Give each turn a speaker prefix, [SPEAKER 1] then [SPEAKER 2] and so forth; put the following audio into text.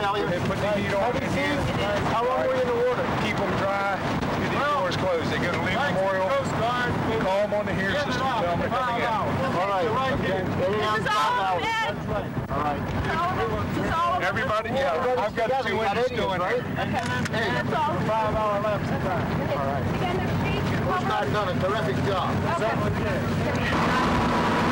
[SPEAKER 1] Elliot.
[SPEAKER 2] Put the heat on.
[SPEAKER 1] How long were you in the water?
[SPEAKER 2] Keep them dry. Get these doors closed. They go to Lee Memorial. Call them on the hear system. Tell them they're coming in.
[SPEAKER 1] All right. Okay.
[SPEAKER 3] This is all of it.
[SPEAKER 1] All right.
[SPEAKER 3] This is all of it.
[SPEAKER 2] Everybody, yeah. I've got 2 windows still in here.
[SPEAKER 3] Hey, that's all.
[SPEAKER 1] 5 hour left. All right.
[SPEAKER 3] Again, the feet,
[SPEAKER 1] First guy done a terrific job.
[SPEAKER 3] Okay.